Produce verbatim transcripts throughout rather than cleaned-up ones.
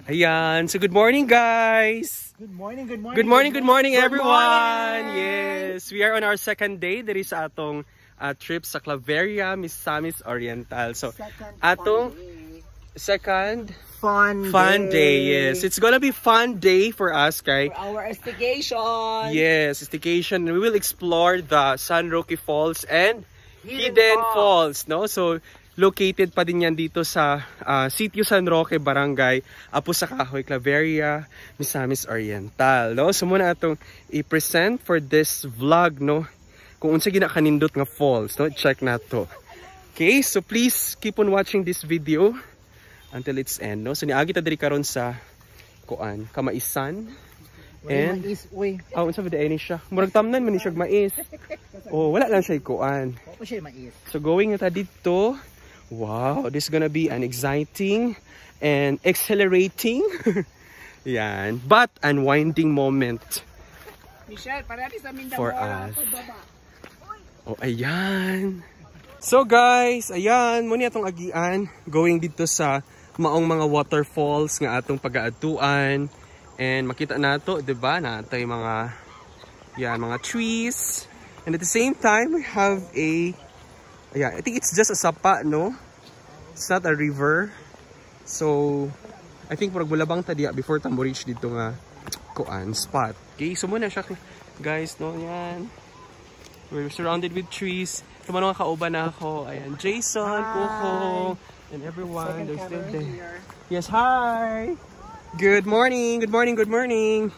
Ayan. So good morning, guys. Good morning, good morning. Good morning, good morning, good everyone. Morning. Yes, we are on our second day. There is atong uh, trip sa Claveria, Misamis Oriental. So Second atong fun second fun, fun day. day. Yes, it's gonna be fun day for us, kay. For our investigation. Yes, investigation. We will explore the San Roque Falls and Hidden, Hidden Falls. Falls, no? So located pa din yan dito sa uh, Sitio San Roque, Barangay Apo sa Kahoy, Claveria, Misamis Oriental, no? So muna atong i-present for this vlog, no? Kung unsa gina kanindot nga falls, no? Check nato. Okay, so please keep on watching this video until its end, no? So niagi ta diri karon sa kuan, Kamaisan. And mais, uy. Ah, unsa ba ni siya? Murag tamnan man ni siya mais. Oh, wala lang siya kuan. Opo siya mais. So going na ta dito. Wow, this is gonna be an exciting and accelerating yan, but unwinding moment Michelle, parati sa Mindanao for us. Oh, ayan. So guys, ayan, muna itong agian going dito sa maong mga waterfalls nga atong pag-aatuan. And makita nato, 'di ba? Nato yung mga yan, mga trees. And at the same time, we have a yeah, I think it's just a sapa, no? It's not a river. So, I think murag bulabang ta diya before ta mo reach dito nga kuan spot. Okay, so muna siya guys, no? Yan. We're surrounded with trees. Tumano nga kauban na ako. Ayan, Jason, Coco, and everyone. They're still there. Here. Yes, hi! Good morning, good morning, good morning.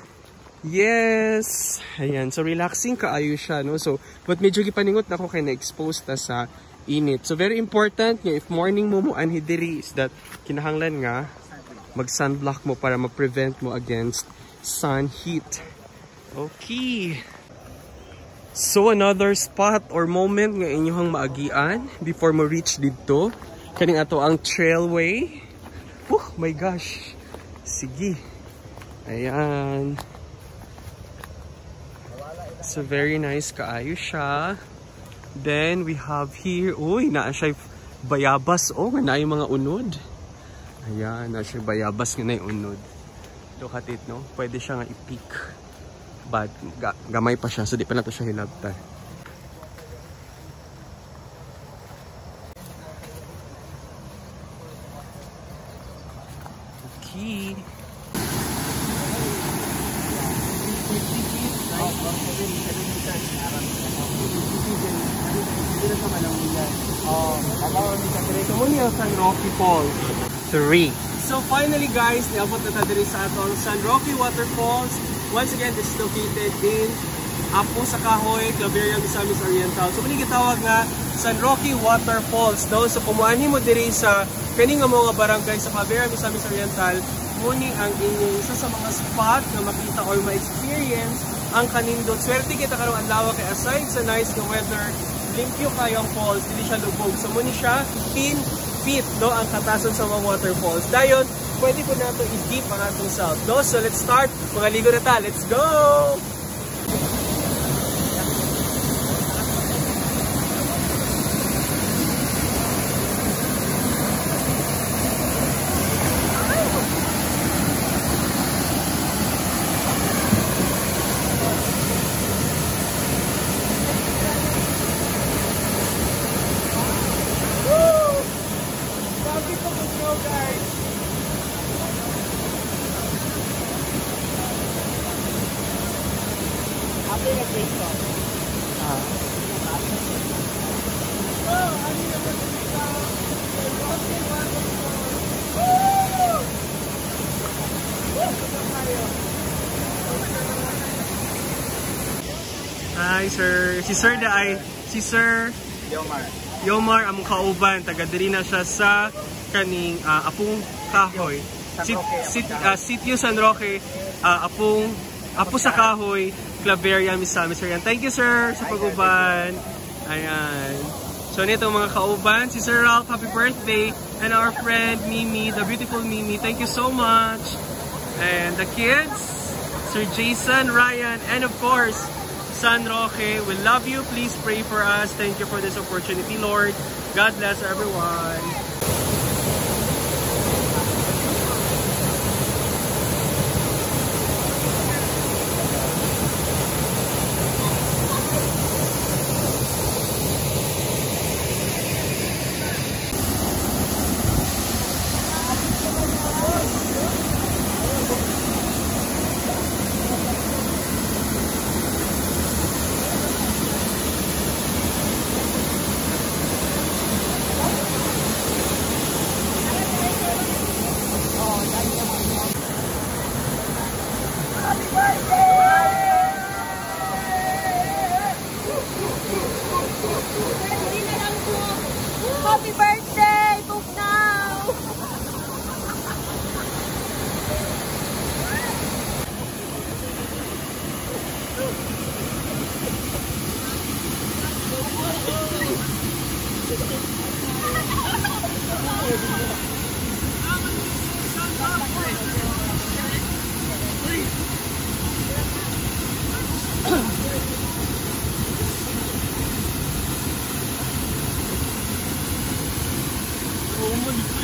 Yes. Ayan, so relaxing kaayo siya, no? So, but medyo gipaningot na ako kay na-expose ta sa init. So, very important nga if morning mo mo anhi diri is that kinahanglan nga mag-sunblock mo para ma-prevent mo against sun heat. Okay. So, another spot or moment nga inyong maagian before mo reach dito. Kaning ato ang trailway. Oh my gosh. Sige. Ayan. So very nice kaayo siya. Then we have here, uy, naa siya bayabas. Oh, nga na yung mga unod. Ayan, naa siya bayabas nga na yung unod. Look at it, no? Pwede siya nga i-peak. But ga gamay pa siya, so di pa na to siya hilabtan. Okay. So muna yung San Roque Falls. Three. So finally guys, niabot na tayo sa atong San Roque Waterfalls. Once again, this is located in Apo sa Kahoy, Claveria, Misamis Oriental. So muna gitawag nga San Roque Waterfalls. No? So kumuani mo diri sa kaning nga mga barangay sa Claveria, Misamis Oriental, muni ang inyong isa sa mga spot na makita or ma-experience ang kanindot. Swerte kita karong adlaw kay aside sa nice nga weather, limpyo kayo ang falls, dili siya lubog. So muni siya fifteen feet, no, ang katason sa mga waterfalls. Dayon, pwede po nato i-deep ang atong self, no? So let's start. Mga ligo na ta. Let's go! Hi sir, si sir da ay si sir Yomar. Yomar among kauban, taga diri na siya sa kaning uh, Apong Kahoy. Sit, sit, uh, Sitio San Roque, uh, Apong Apo sa Kahoy, Claveria, Misamis Oriental. Thank you sir sa pag-uban. Ayan. So nito mga kauban, si Sir Ralph, happy birthday, and our friend Mimi, the beautiful Mimi. Thank you so much. And the kids, Sir Jason, Ryan, and of course San Roque, we love you. Please pray for us. Thank you for this opportunity, Lord. God bless everyone.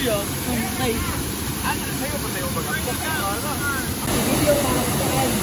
ya. Ay. Ano sa'yo ba tayo mag-upload? Video para sa friend.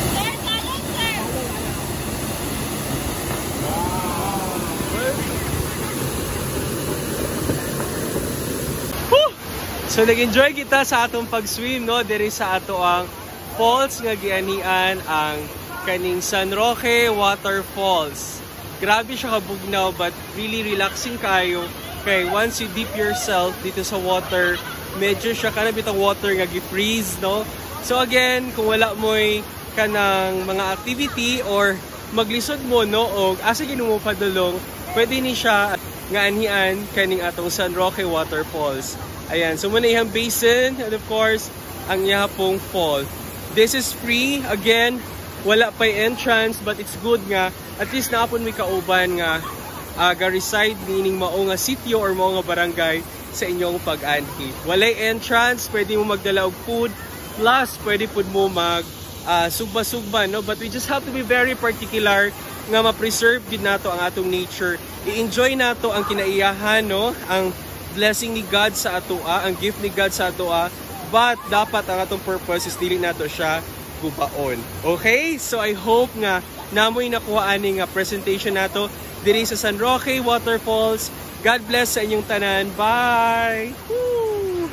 So nag-enjoy kita sa atong pag-swim, no? Diri sa ato ang falls nga gianian ang kaning San Roque Waterfalls. Grabe siya kabugnaw but really relaxing kayo. Kay once you dip yourself dito sa water, medyo siya kana bitang water nga gi-freeze, no? So again, kung wala mo'y kanang mga activity or maglisod mo, no? O asa ginumo padulong, pwede ni siya nga anian kaning atong San Roque Waterfalls. Ayan, so muna ihang basin and of course, ang ihapong fall. This is free. Again, wala pa'y entrance but it's good nga. At least naapon may kauban nga uh, ga-reside, meaning mao nga sitio or mao nga barangay sa inyong pag-anhi. Walay entrance, pwede mo magdala og food, plus pwede po mo mag uh, sugba-sugba, no? But we just have to be very particular nga ma-preserve din nato ang atong nature. I-enjoy nato ang kinaiyahan, no? Ang blessing ni God sa atoa, ang gift ni God sa atoa, but dapat ang atong purpose is dili nato siya gubaon. Okay? So I hope nga namoy nakuha ani nga presentation nato diri sa San Roque Waterfalls. God bless sa inyong tanan. Bye! Woo!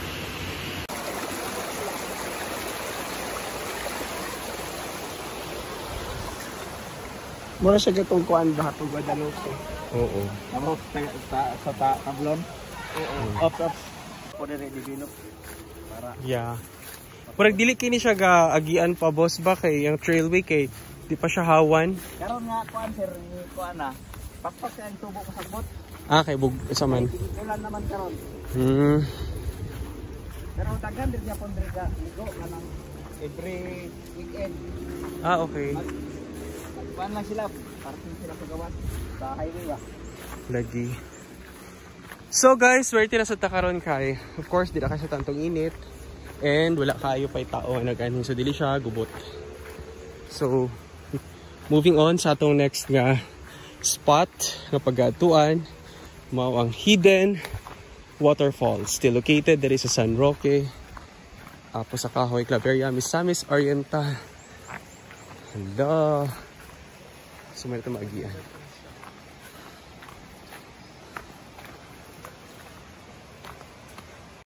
Mura siya gatong kuan ba itong Guadalupe. Oo. Namo sa sa ta tablon. Oo. Up up. Pwede rin develop para. Yeah. Murag dili kini siya ga agian pa boss ba kay ang trailway kay di pa siya hawan. Karon nga kuan sir ni kuan na. Pakpak ang tubo ko sa bot. Ah kay bug sa man. Ulan naman karon. Hmm. Pero daghan din Japon diri ka ligo kanang every weekend. Ah okay. Kuan lang sila, parking sila sa gawas sa highway ba. Lagi. So guys, swerte na sa takaron kay. Of course, di na kasi tantong init. And wala kayo pa'y tao na nag-aning. So dili siya gubot. So, moving on sa atong next nga spot nga pag-atuan. Mao ang Hidden Waterfalls. Still located diri sa San Roque. Apo sa Kahoy Club area. Misamis Oriental. Hello. So, may ito maagian.